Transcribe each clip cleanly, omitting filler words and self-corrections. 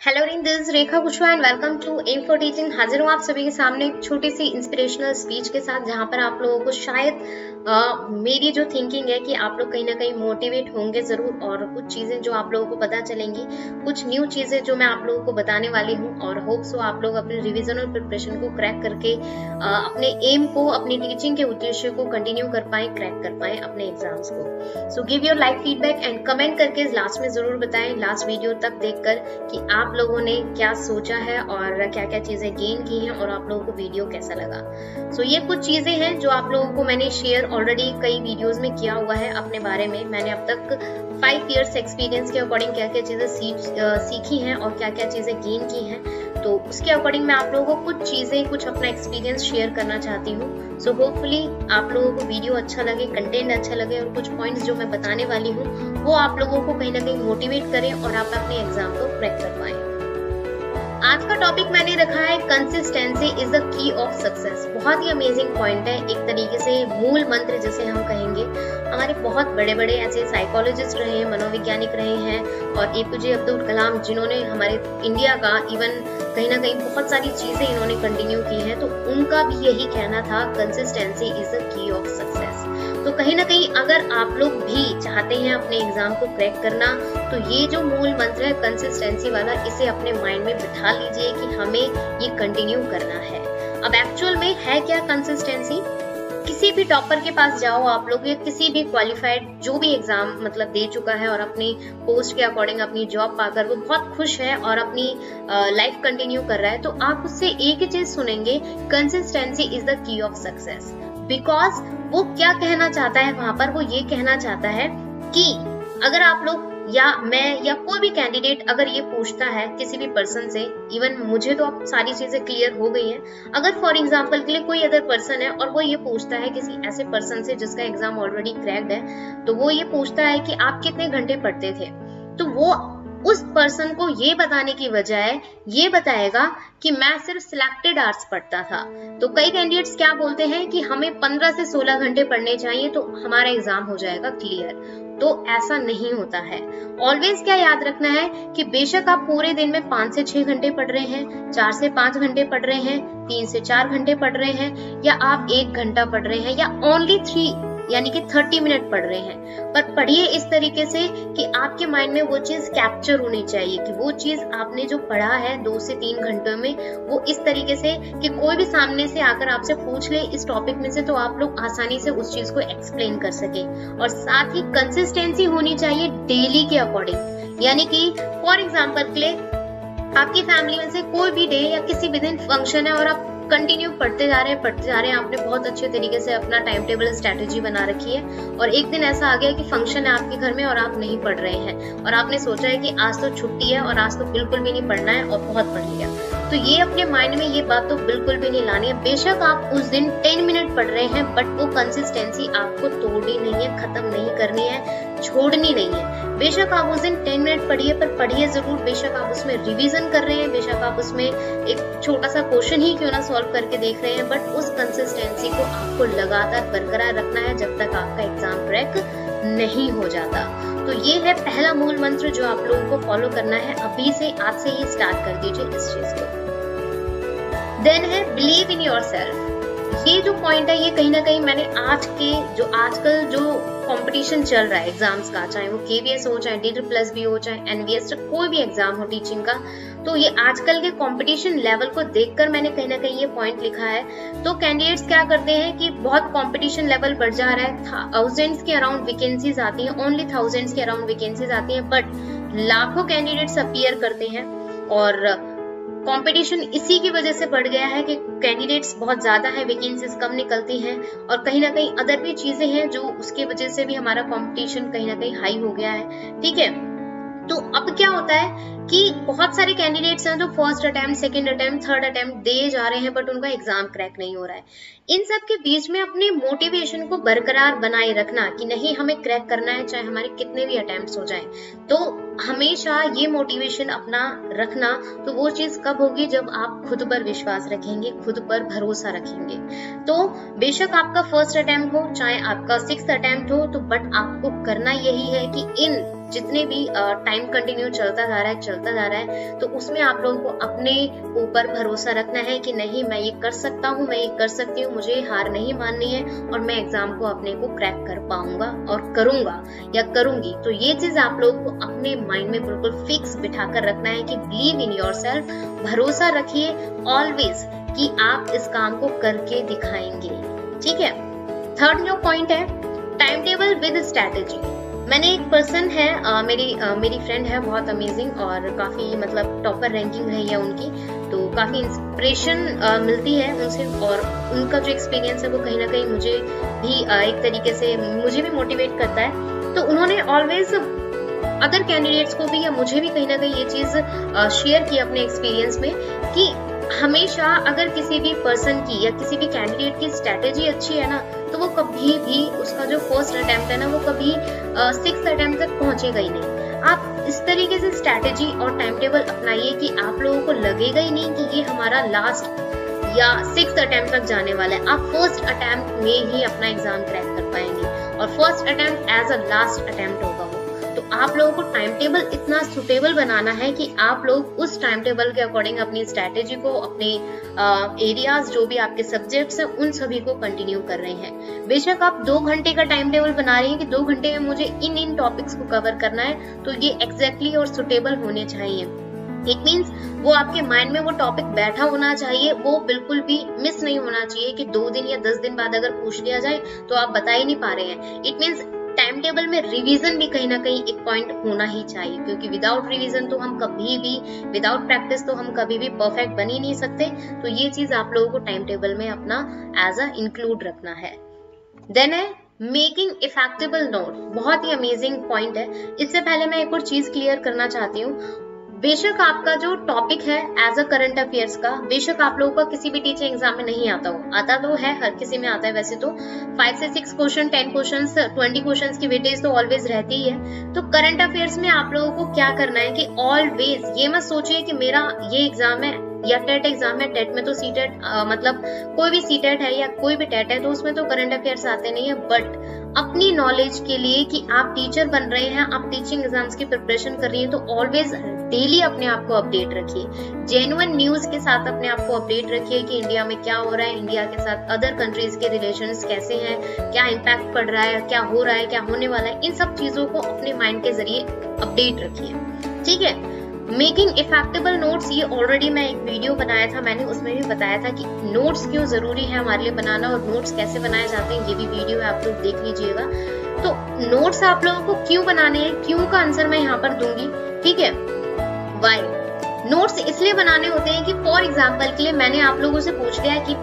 Hello in this Rekha Kushwaha and welcome to M for teaching. हाजिर हूँ आप सभी के सामने एक छोटी सी इंस्पिरेशनल स्पीच के साथ, जहाँ पर आप लोगों को शायद मेरी जो थिंकिंग है कि आप लोग कहीं ना कहीं मोटिवेट होंगे जरूर, और कुछ चीजें जो आप लोगों को पता चलेंगी, कुछ न्यू चीजें जो मैं आप लोगों को बताने वाली हूँ, और होप सो आप लोग अपने रिवीजन और प्रिपरेशन को क्रैक करके अपने एम को, अपनी टीचिंग के उद्देश्य को कंटिन्यू कर पाए, क्रैक कर पाए अपने एग्जाम्स को। So give your like feedback and comment करके लास्ट में जरूर बताएं, लास्ट वीडियो तक देखकर, कि आप लोगों ने क्या सोचा है और क्या क्या चीजें गेन की हैं और आप लोगों को वीडियो कैसा लगा। सो ये कुछ चीजें हैं जो आप लोगों को मैंने शेयर ऑलरेडी कई वीडियोस में किया हुआ है अपने बारे में। मैंने अब तक 5 इयर्स एक्सपीरियंस के अकॉर्डिंग क्या क्या चीजें सीखी हैं और क्या क्या चीजें गेन की हैं, तो उसके अकॉर्डिंग मैं आप लोगों को कुछ चीजें, कुछ अपना एक्सपीरियंस शेयर करना चाहती हूँ। सो होपफुली आप लोगों को वीडियो अच्छा लगे, कंटेंट अच्छा लगे, और कुछ पॉइंट्स जो मैं बताने वाली हूँ वो आप लोगों को कहीं ना कहीं मोटिवेट करें और आप अपने एग्जाम को क्रैक कर पाए। आज का टॉपिक मैंने रखा है consistency is the key of success. बहुत ही अमेजिंग पॉइंट है, एक तरीके से मूल मंत्र जिसे हम कहेंगे। हमारे बहुत बड़े बड़े ऐसे साइकोलॉजिस्ट रहे हैं, मनोवैज्ञानिक रहे हैं, और एपीजे अब्दुल कलाम, जिन्होंने हमारे इंडिया का इवन कहीं ना कहीं बहुत सारी चीजें इन्होंने कंटिन्यू की हैं, तो उनका भी यही कहना था, consistency is the key of success. तो कहीं ना कहीं अगर आप लोग भी चाहते हैं अपने एग्जाम को क्रैक करना, तो ये जो मूल मंत्र है कंसिस्टेंसी वाला, इसे अपने माइंड में बिठा लीजिए कि हमें ये कंटिन्यू करना है। अब एक्चुअल में है क्या कंसिस्टेंसी? किसी भी टॉपर के पास जाओ आप लोग, या किसी भी क्वालिफाइड जो भी एग्जाम मतलब दे चुका है और अपनी पोस्ट के अकॉर्डिंग अपनी जॉब पाकर वो बहुत खुश है और अपनी लाइफ कंटिन्यू कर रहा है, तो आप उससे एक ही चीज सुनेंगे, consistency is the key of success. Because वो क्या कहना चाहता है वहां पर, वो ये कहना चाहता है कि अगर आप लोग या मैं या कोई भी कैंडिडेट अगर ये पूछता है किसी भी पर्सन से, इवन मुझे तो अब सारी चीजें क्लियर हो गई हैं, अगर फॉर एग्जांपल के लिए कोई अदर पर्सन है और वो ये पूछता है किसी ऐसे पर्सन से जिसका एग्जाम ऑलरेडी क्रैक्ड है, तो वो ये पूछता है कि आप कितने घंटे पढ़ते थे, तो वो उस पर्सन को ये बताने की बजाय ये बताएगा कि मैं सिर्फ सिलेक्टेड आवर्स पढ़ता था। तो कई कैंडिडेट्स क्या बोलते हैं कि हमें 15 से 16 घंटे पढ़ने चाहिए तो हमारा एग्जाम हो जाएगा क्लियर। तो ऐसा नहीं होता है। ऑलवेज क्या याद रखना है कि बेशक आप पूरे दिन में 5 से 6 घंटे पढ़ रहे हैं, 4 से 5 घंटे पढ़ रहे हैं, 3 से 4 घंटे पढ़ रहे हैं, या आप 1 घंटा पढ़ रहे हैं, या ओनली 3 यानी कि 30 मिनट पढ़ रहे हैं, पर पढ़िए इस तरीके से कि आपके माइंड में वो चीज कैप्चर होनी चाहिए, कि वो चीज आपने जो पढ़ा है 2 से 3 घंटों में, वो इस तरीके से कि कोई भी सामने से आकर आपसे पूछ ले इस टॉपिक में से, तो आप लोग आसानी से उस चीज को एक्सप्लेन कर सके। और साथ ही कंसिस्टेंसी होनी चाहिए डेली के अकॉर्डिंग, यानी कि फॉर एग्जाम्पल के लिए आपकी फैमिली में से कोई भी डे या किसी भी दिन फंक्शन है और आप कंटिन्यू पढ़ते जा रहे हैं, आपने बहुत अच्छे तरीके से अपना टाइम टेबल स्ट्रेटेजी बना रखी है, और एक दिन ऐसा आ गया कि फंक्शन है आपके घर में और आप नहीं पढ़ रहे हैं, और आपने सोचा है कि आज तो छुट्टी है और आज तो बिल्कुल भी नहीं पढ़ना है, और बहुत पढ़ लिया। तो ये अपने माइंड में ये बात तो बिल्कुल भी नहीं लानी है। बेशक आप उस दिन 10 मिनट पढ़ रहे हैं, बट वो कंसिस्टेंसी आपको तोड़नी नहीं है, खत्म नहीं करनी है, छोड़नी नहीं है। बेशक आप उस दिन 10 मिनट पढ़िए, पर पढ़िए जरूर। बेशक आप उसमें रिवीजन कर रहे हैं, बेशक आप उसमें एक छोटा सा क्वेश्चन ही क्यों ना सॉल्व करके देख रहे हैं, बट उस कंसिस्टेंसी को आपको लगातार बरकरार रखना है जब तक आपका एग्जाम क्रैक नहीं हो जाता। तो ये है पहला मूल मंत्र जो आप लोगों को फॉलो करना है। अभी से, आज से ही स्टार्ट कर दीजिए इस चीज को। देन है बिलीव इन योरसेल्फ। ये जो पॉइंट है, ये कहीं ना कहीं मैंने आजकल जो कंपटीशन चल रहा है एग्जाम्स का, चाहे वो केवीएस हो, चाहे DSSB हो, चाहे एनवीएस, कोई भी एग्जाम हो टीचिंग का, तो ये आजकल के कंपटीशन लेवल को देखकर मैंने कहीं ना कहीं ये पॉइंट लिखा है। तो कैंडिडेट्स क्या करते हैं कि बहुत कंपटीशन लेवल बढ़ जा रहा है, थाउजेंड्स के अराउंड वैकेंसीज आती हैं, ओनली थाउजेंड्स के अराउंड वैकेंसीज आती हैं, बट लाखों कैंडिडेट्स अपीयर करते हैं, और कंपटीशन इसी की वजह से बढ़ गया है कि कैंडिडेट्स बहुत ज्यादा है, वैकेंसीज कम निकलती हैं, और कहीं ना कहीं अदर भी चीजें हैं जो उसके वजह से भी हमारा कंपटीशन कहीं ना कहीं हाई हो गया है। ठीक है, तो अब क्या होता है कि बहुत सारे कैंडिडेट्स हैं जो first attempt, second attempt, third attempt दे जा रहे हैं, बट उनका एग्जाम क्रैक नहीं हो रहा है। इन सब के बीच में अपने मोटिवेशन को बरकरार बनाए रखना कि नहीं, हमें क्रैक करना है, चाहे हमारे कितने भी अटेम्प्ट्स हो जाएं। तो हमेशा ये मोटिवेशन अपना रखना, तो वो चीज कब होगी, जब आप खुद पर विश्वास रखेंगे, खुद पर भरोसा रखेंगे। तो बेशक आपका फर्स्ट अटेम्प्ट हो, चाहे आपका 6th अटेम्प्ट हो, तो बट आपको करना यही है कि इन जितने भी टाइम कंटिन्यू चलता जा रहा है, तो उसमें आप लोगों को अपने ऊपर भरोसा रखना है कि नहीं, मैं ये कर सकता हूँ, मैं ये कर सकती हूँ, मुझे हार नहीं माननी है और मैं एग्जाम को अपने को क्रैक कर पाऊंगा और करूंगा या करूंगी। तो ये चीज आप लोगों को अपने माइंड में बिल्कुल फिक्स बिठा कर रखना है कि बिलीव इन योरसेल्फ, भरोसा रखिए ऑलवेज कि आप इस काम को करके दिखाएंगे। ठीक है। थर्ड जो पॉइंट है, टाइम टेबल विद स्ट्रैटेजी। मैंने एक पर्सन है, मेरी फ्रेंड है, बहुत अमेजिंग और काफी मतलब टॉपर रैंकिंग रही है उनकी, तो काफी इंस्पिरेशन मिलती है उनसे और उनका जो एक्सपीरियंस है वो कहीं ना कहीं मुझे भी एक तरीके से मुझे भी मोटिवेट करता है। तो उन्होंने ऑलवेज अदर कैंडिडेट्स को भी या मुझे भी कहीं ना कहीं ये चीज शेयर की अपने एक्सपीरियंस में कि हमेशा अगर किसी भी पर्सन की या किसी भी कैंडिडेट की स्ट्रेटेजी अच्छी है ना, तो वो कभी भी उसका जो फर्स्ट अटेम्प्ट है ना, वो कभी 6th अटेम्प्ट तक पहुंचेगा ही नहीं। आप इस तरीके से स्ट्रेटेजी और टाइम टेबल अपनाइए कि आप लोगों को लगेगा ही नहीं कि ये हमारा लास्ट या 6th अटेम्प्ट तक जाने वाला है। आप फर्स्ट अटेम्प्ट में ही अपना एग्जाम क्रैक कर पाएंगे और first attempt as a last attempt होगा वो। तो आप लोगों को टाइम टेबल इतना सुटेबल बनाना है कि आप लोग उस टाइम टेबल के अकॉर्डिंग अपनी स्ट्रैटेजी को, अपने एरियाज जो भी आपके सब्जेक्ट्स हैं उन सभी को कंटिन्यू कर रहे हैं। बेशक आप 2 घंटे का टाइम टेबल बना रहे हैं कि 2 घंटे में मुझे इन टॉपिक्स को कवर करना है, तो ये एग्जैक्टली और सुटेबल होने चाहिए। इट मीन्स वो आपके माइंड में वो टॉपिक बैठा होना चाहिए, वो बिल्कुल भी मिस नहीं होना चाहिए कि 2 दिन या 10 दिन बाद अगर पूछ लिया जाए तो आप बता ही नहीं पा रहे हैं। इट मीन्स टाइम टेबल में रिवीजन भी कहीं ना कहीं एक पॉइंट होना ही चाहिए, क्योंकि विदाउट रिवीजन तो हम कभी भी, विदाउट प्रैक्टिस तो हम कभी भी परफेक्ट बन ही नहीं सकते। तो ये चीज आप लोगों को टाइम टेबल में अपना एज अ इंक्लूड रखना है। देन है मेकिंग इफेक्टिबल नोट। बहुत ही अमेजिंग पॉइंट है। इससे पहले मैं एक और चीज क्लियर करना चाहती हूँ। बेशक आपका जो टॉपिक है एज अ करंट अफेयर्स का, बेशक आप लोगों का किसी भी टीचिंग एग्जाम में नहीं आता हो, आता तो है, हर किसी में आता है वैसे तो 5 से 6 क्वेश्चन, 10 क्वेश्चन, 20 क्वेश्चन की वेटेज तो ऑलवेज रहती ही है। तो करंट अफेयर्स में आप लोगों को क्या करना है कि ऑलवेज ये मत सोचिए कि मेरा ये एग्जाम है या टेट एग्जाम है, टेट में तो सीटेट मतलब कोई भी सीटेट है या कोई भी टेट है तो उसमें तो करंट अफेयर्स आते नहीं है, बट अपनी नॉलेज के लिए कि आप टीचर बन रहे हैं, आप टीचिंग एग्जाम्स की प्रिपरेशन कर रही हैं, तो ऑलवेज डेली अपने आप को अपडेट रखिए। जेन्युइन न्यूज के साथ अपने आप को अपडेट रखिए कि इंडिया में क्या हो रहा है, इंडिया के साथ अदर कंट्रीज के रिलेशंस कैसे हैं, क्या इम्पैक्ट पड़ रहा है, क्या हो रहा है, क्या होने वाला है, इन सब चीजों को अपने माइंड के जरिए अपडेट रखिए। ठीक है। मेकिंग इफेक्टिबल नोट्स, ये ऑलरेडी मैं एक वीडियो बनाया था, मैंने उसमें भी बताया था कि नोट्स क्यों जरूरी है हमारे लिए बनाना और नोट्स कैसे बनाए जाते हैं, ये भी वीडियो है, आप लोग देख लीजिएगा। तो नोट्स आप लोगों को क्यों बनाने हैं, क्यों का आंसर मैं यहाँ पर दूंगी। ठीक है। वाई नोट्स इसलिए बनाने होते हैं कि फॉर एग्जाम्पल के लिए मैंने आप लोगों से पूछ लिया कि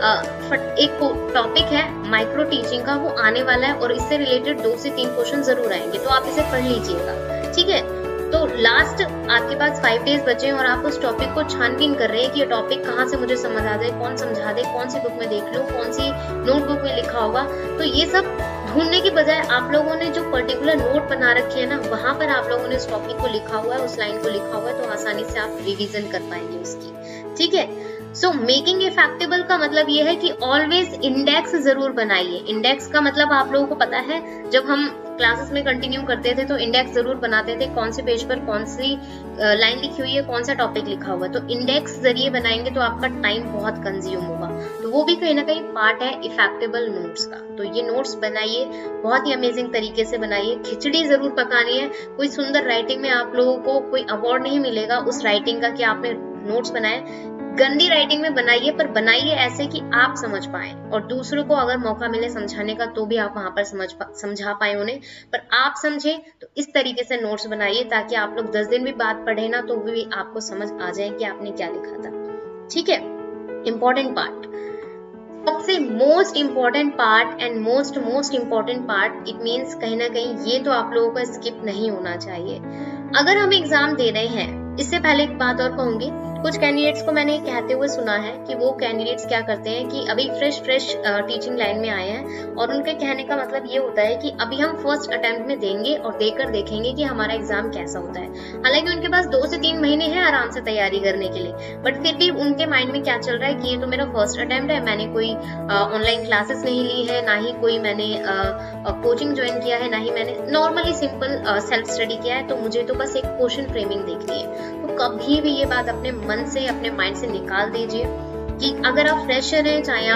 एक टॉपिक है माइक्रो टीचिंग का, वो आने वाला है और इससे रिलेटेड 2 से 3 क्वेश्चन जरूर आएंगे, तो आप इसे पढ़ लीजिएगा। ठीक है। तो लास्ट आपके पास 5 डेज बचे हैं और आप उस टॉपिक को छानबीन कर रहे हैं कि ये टॉपिक कहाँ से मुझे समझ आ जाए, कौन समझा दे, कौन सी बुक में देख लूं, कौन सी नोटबुक में लिखा होगा। तो ये सब ढूंढने की बजाय आप लोगों ने जो पर्टिकुलर नोट बना रखे है ना, वहां पर आप लोगों ने उस टॉपिक को लिखा हुआ है, उस लाइन को लिखा हुआ है, तो आसानी से आप रिविजन कर पाएंगे उसकी। ठीक है। सो मेकिंग इफेक्टिबल का मतलब ये है कि ऑलवेज इंडेक्स जरूर बनाइए। इंडेक्स का मतलब आप लोगों को पता है, जब हम क्लासेस में कंटिन्यू करते थे तो इंडेक्स जरूर बनाते थे, कौन से पेज पर कौन सी लाइन लिखी हुई है, कौन सा टॉपिक लिखा हुआ है। तो इंडेक्स जरिए बनाएंगे तो आपका टाइम बहुत कंज्यूम होगा, तो वो भी कहीं ना कहीं पार्ट है इफेक्टिबल नोट्स का। तो ये नोट्स बनाइए, बहुत ही अमेजिंग तरीके से बनाइए। खिचड़ी जरूर पकानी है। कोई सुंदर राइटिंग में आप लोगों को कोई अवार्ड नहीं मिलेगा उस राइटिंग का कि आपने नोट्स बनाए। गंदी राइटिंग में बनाइए, पर बनाइए ऐसे कि आप समझ पाए और दूसरों को अगर मौका मिले समझाने का तो भी आप वहां पर समझा पाए उन्हें, पर आप समझे तो इस तरीके से नोट्स बनाइए ताकि आप लोग 10 दिन भी बाद पढ़े ना तो भी आपको समझ आ जाए कि आपने क्या लिखा था। ठीक है। इंपॉर्टेंट पार्ट, सबसे most important part and most important part, it means कहीं ना कहीं ये तो आप लोगों को स्किप नहीं होना चाहिए। अगर हम एग्जाम दे रहे हैं, इससे पहले एक बात और कहूंगी, कुछ कैंडिडेट्स को मैंने कहते हुए सुना है कि वो कैंडिडेट्स क्या करते हैं कि अभी फ्रेश टीचिंग लाइन में आए हैं और उनके कहने का मतलब ये होता है कि अभी हम फर्स्ट अटेम्प्ट में देंगे और देकर देखेंगे कि हमारा एग्जाम कैसा होता है। हालांकि उनके पास 2 से 3 महीने हैं आराम से तैयारी करने के लिए, बट फिर भी उनके माइंड में क्या चल रहा है कि ये तो मेरा फर्स्ट अटेम्प्ट है, मैंने कोई ऑनलाइन क्लासेस नहीं ली है, ना ही कोई मैंने कोचिंग ज्वाइन किया है, ना ही मैंने नॉर्मली सिंपल सेल्फ स्टडी किया है, तो मुझे तो बस एक क्वेश्चन फ्रेमिंग देखनी है। तो कभी भी ये बात अपने मन से, अपने माइंड से निकाल दीजिए कि अगर आप फ्रेशर हैं, चाहे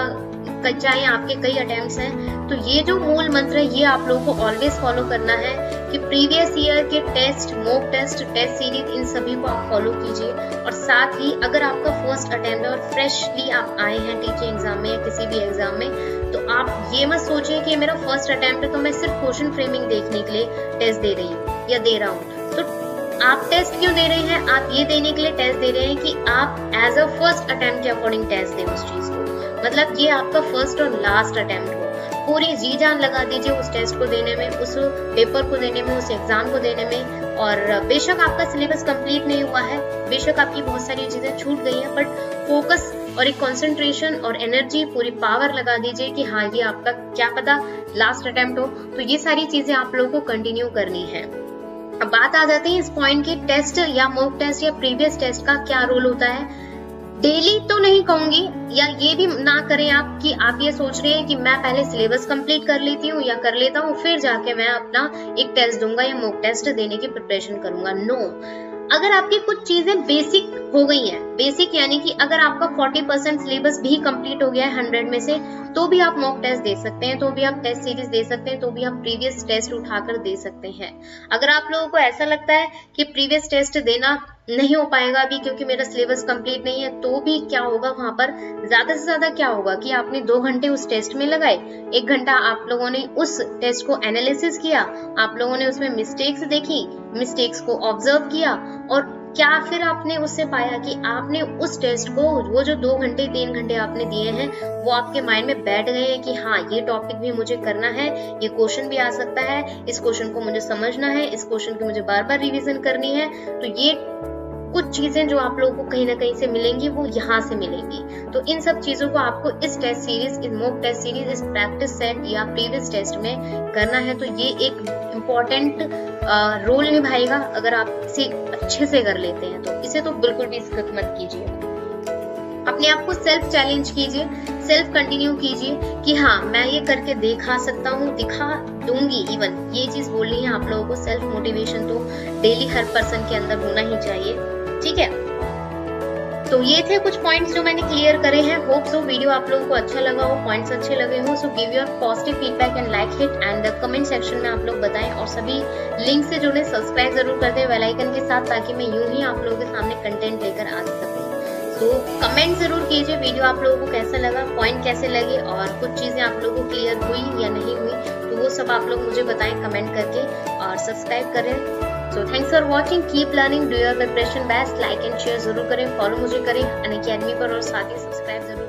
आपके कई अटेम्प्ट्स हैं, तो ये जो मूल मंत्र है ये आप लोगों को ऑलवेज फॉलो करना है कि प्रीवियस ईयर के test, mock test, test series, इन सभी को आप फॉलो कीजिए। और साथ ही अगर आपका फर्स्ट अटेम्प्ट है और फ्रेशली आप आए हैं टीचिंग एग्जाम में या किसी भी एग्जाम में, तो आप ये मत सोचिए कि मेरा फर्स्ट अटेम्प्ट है तो मैं सिर्फ क्वेश्चन फ्रेमिंग देखने के लिए टेस्ट दे रही हूँ या दे रहा हूँ। तो आप टेस्ट क्यों दे रहे हैं? आप ये देने के लिए टेस्ट दे रहे हैं कि आप एज अ फर्स्ट अटेम्प्ट के अकॉर्डिंग टेस्ट दें उस चीज को, मतलब ये आपका फर्स्ट और लास्ट अटेम्प्ट हो। पूरी जी जान लगा दीजिए उस टेस्ट को देने में, उस पेपर को देने में, उस एग्जाम को देने में। और बेशक आपका सिलेबस कंप्लीट नहीं हुआ है, बेशक आपकी बहुत सारी चीजें छूट गई हैं, बट फोकस और एक कंसंट्रेशन और एनर्जी, पूरी पावर लगा दीजिए कि हाँ ये आपका क्या पता लास्ट अटेम्प्ट हो। तो ये सारी चीजें आप लोगों को कंटिन्यू करनी है। अब बात आ जाती है इस पॉइंट की, टेस्ट या मॉक टेस्ट या प्रीवियस टेस्ट का क्या रोल होता है। डेली तो नहीं कहूंगी, या ये भी ना करें आप कि आप ये सोच रहे हैं कि मैं पहले सिलेबस कंप्लीट कर लेती हूँ या कर लेता हूँ फिर जाके मैं अपना एक टेस्ट दूंगा या मॉक टेस्ट देने की प्रिपरेशन करूंगा। नो, अगर आपकी कुछ चीजें बेसिक हो गई हैं, बेसिक यानी कि अगर आपका 40% सिलेबस भी कंप्लीट हो गया है 100 में से, तो भी आप मॉक टेस्ट दे सकते हैं, तो भी आप टेस्ट सीरीज दे सकते हैं, तो भी आप प्रीवियस टेस्ट उठाकर दे सकते हैं। अगर आप लोगों को ऐसा लगता है कि प्रीवियस टेस्ट देना नहीं हो पाएगा अभी क्योंकि मेरा सिलेबस कंप्लीट नहीं है, तो भी क्या होगा, वहां पर ज्यादा से ज्यादा क्या होगा कि आपने 2 घंटे उस टेस्ट में लगाए, 1 घंटा आप लोगों ने उस टेस्ट को एनालिसिस किया, आप लोगों ने उसमें मिस्टेक्स देखी, मिस्टेक्स को ऑब्जर्व किया, और क्या फिर आपने उससे पाया कि आपने उस टेस्ट को, वो जो 2 घंटे 3 घंटे आपने दिए हैं, वो आपके माइंड में बैठ गए हैं कि हाँ ये टॉपिक भी मुझे करना है, ये क्वेश्चन भी आ सकता है, इस क्वेश्चन को मुझे समझना है, इस क्वेश्चन की मुझे बार बार रिवीजन करनी है। तो ये कुछ चीजें जो आप लोगों को कहीं ना कहीं से मिलेंगी वो यहाँ से मिलेंगी। तो इन सब चीजों को आपको इस टेस्ट सीरीज, इस मॉक टेस्ट सीरीज, इस प्रैक्टिस सेट या प्रीवियस टेस्ट में करना है। तो ये एक इम्पोर्टेंट रोल निभाएगा अगर आप इसे अच्छे से कर लेते हैं, तो इसे तो बिल्कुल भी स्किप मत कीजिए। अपने आप को सेल्फ चैलेंज कीजिए, सेल्फ कंटिन्यू कीजिए कि हाँ मैं ये करके दिखा सकता हूँ, दिखा दूंगी। इवन ये चीज बोलनी है आप लोगों को, सेल्फ मोटिवेशन तो डेली हर पर्सन के अंदर होना ही चाहिए, ठीक है। तो ये थे कुछ पॉइंट्स जो मैंने क्लियर करे हैं। होप सो वीडियो आप लोगों को अच्छा लगा हो, पॉइंट्स अच्छे लगे हो। So give your positive feedback and like hit and comment section में आप लोग बताएं, और सभी लिंक से जुड़े, सब्सक्राइब जरूर कर दें बेल आइकन के साथ, ताकि मैं यूं ही आप लोगों के सामने कंटेंट लेकर आ सकूं। तो कमेंट जरूर कीजिए वीडियो आप लोगों को कैसा लगा, पॉइंट कैसे लगे, और कुछ चीजें आप लोगों को क्लियर हुई या नहीं हुई, तो वो सब आप लोग मुझे बताएं कमेंट करके, और सब्सक्राइब करें। So thanks for watching, keep learning, do your preparation best, like and share जरूर करें, फॉलो मुझे करें अनअकैडमी पर, और साथ ही सब्सक्राइब जरूर